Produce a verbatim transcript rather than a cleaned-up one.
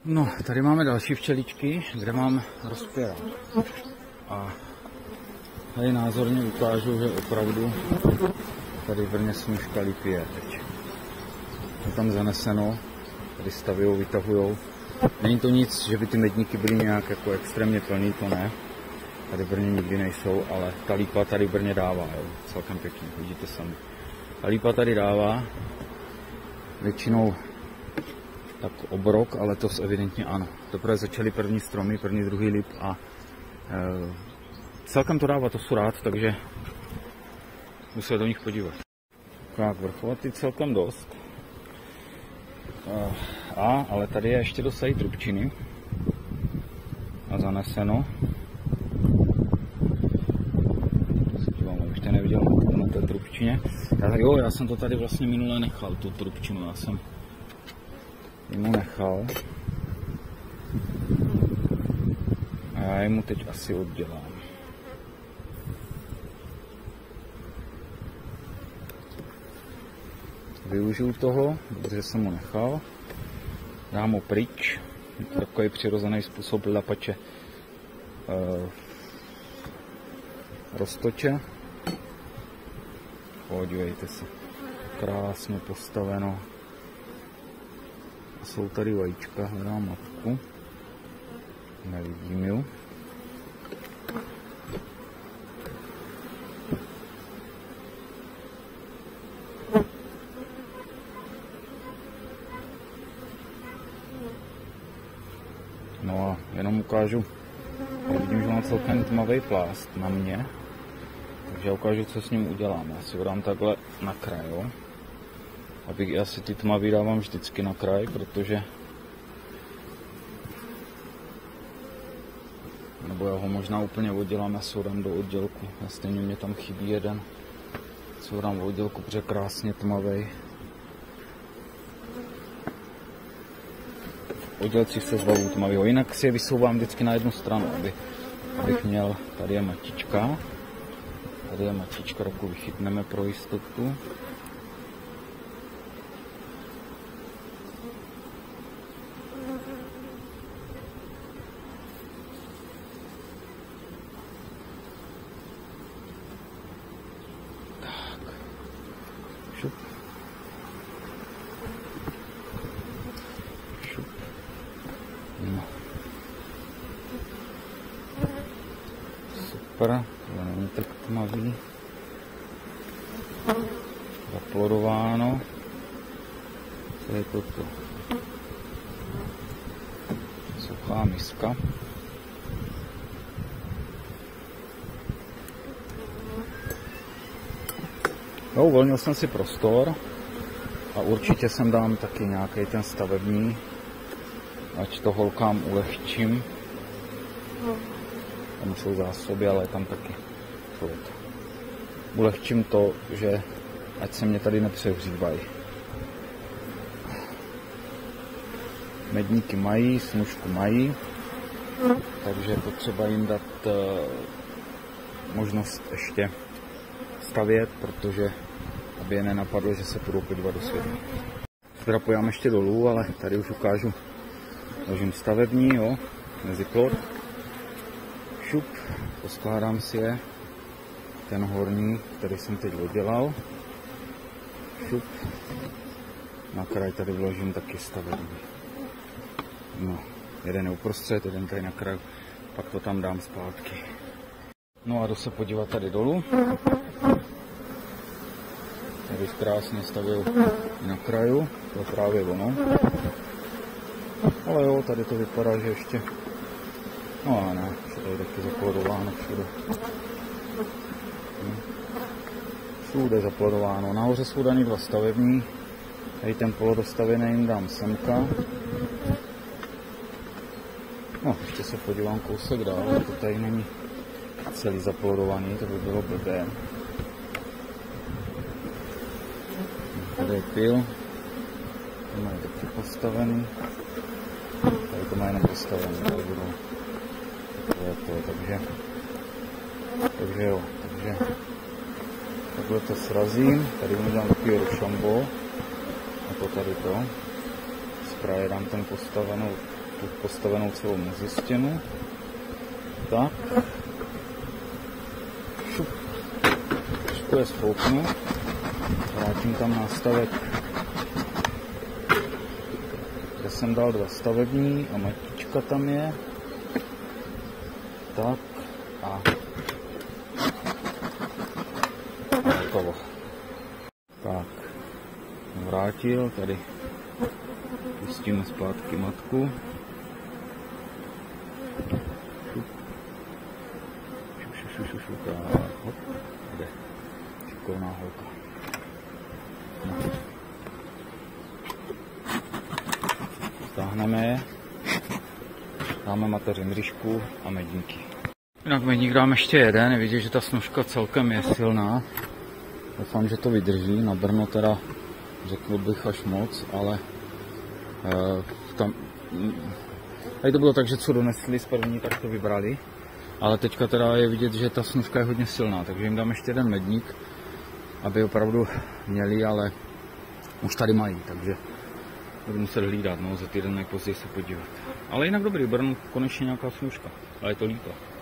No, tady máme další včeličky, kde mám rozpěrák. A tady názorně ukážu, že opravdu tady vrně snužka lipie teď. Je tam zaneseno, tady stavujou, vytahujou. Není to nic, že by ty medníky byly nějak jako extrémně plný, to ne. Tady v Brně nikdy nejsou, ale ta lípa tady v Brně dává, jo. Celkem pěkně, vidíte sami. Ta lípa tady dává, většinou tak obrok, ale to evidentně ano. Teprve začaly první stromy, první, druhý lip a e, celkem to dává, to jsou rád, takže musím se do nich podívat. Tak, vrchovatý celkem dost. E, a, ale tady je ještě dosají trubčiny a zaneseno. Už to neviděl na té trubčině. Já, jo, já jsem to tady vlastně minule nechal, tu trubčinu, já jsem jemu nechal. A já jemu teď asi oddělám. Využiju toho, protože jsem ho nechal. Dám ho pryč. Je to takový přirozený způsob lapače e, roztoče. Podívejte se, krásně postaveno. A jsou tady vajíčka, hledám matku. Nevidím ju. No a jenom ukážu, já vidím, že mám celkem tmavý plást na mě. Takže já ukážu, co s ním udělám. Já si ho dám takhle na kraj, jo. Abych, já si ty tmavý dávám vždycky na kraj, protože nebo já ho možná úplně oddělám, já si ho dám do oddělku. A stejně mě tam chybí jeden. Si ho dám v oddělku, protože krásně tmavý. V oddělcích se zbavu tmavýho. Jinak si je vysouvám vždycky na jednu stranu, aby, abych měl, tady je matička. Tady je matička, roku vychytneme pro jistotu. Tak. Šup. Šup. No. Super. To není tak tmavý. Zaplodováno. Co je toto? Suchá miska. No, uvolnil jsem si prostor a určitě sem dám taky nějaký ten stavební, ať to holkám ulehčím. Tam jsou zásoby, ale tam taky ulehčím to, že ať se mě tady nepřehřívají. Medníky mají, snužku mají, takže je potřeba jim dát uh, možnost ještě stavět, protože aby je nenapadlo, že se půjdou podívat do světa. Teda pojďám ještě dolů, ale tady už ukážu ložím stavební, jo, mezi plot. Šup, poskládám si je, ten horní, který jsem teď oddělal. Šup, na kraj tady vložím taky stavební. No, jeden je uprostřed, jeden tady na kraju, pak to tam dám zpátky. No a jdu se podívat tady dolů. Tady krásně stavil na kraju, to je právě ono. Ale jo, tady to vypadá, že ještě, no a ne, že tady taky zaplodováno všude. Všude zaplodováno. Nahoře jsou daný dva stavební, tady ten polodostavěný jim dám semka. No, ještě se podívám kousek dál, to tady není celý zaplodovaný, to by bylo blbé. Tady je pil, to mají taky postavený, tady to mají jenom postavený, tady budou to je to, takže, takže jo, takže takhle to srazím, tady mu dám takový rošambo, jako tady to, z kraje dám ten postavenou tu postavenou celou mezi stěnu. Tak. Šup. Trošku je sfouknu. Vrátím tam nástavek, kde jsem dal dva stavební a matička tam je. Tak a hotovo. Tak, vrátil, tady pustíme zpátky matku. Šup. Šup, šup, šup, šup, šup, tak, hop, jde. Šikovná holka. No. Stáhneme je, dáme mateři mřížku a medníky. Jinak medník dám ještě jeden, je vidět, že ta snožka celkem je silná. Doufám, že to vydrží, na Brno teda řekl bych až moc, ale e, tam, tady to bylo tak, že co donesli z první, tak to vybrali. Ale teďka teda je vidět, že ta snožka je hodně silná, takže jim dám ještě jeden medník, aby opravdu měli, ale už tady mají, takže budu muset hlídat, no, za týden nejpozději se podívat. Ale jinak dobrý, Brno konečně nějaká snožka, ale je to líto.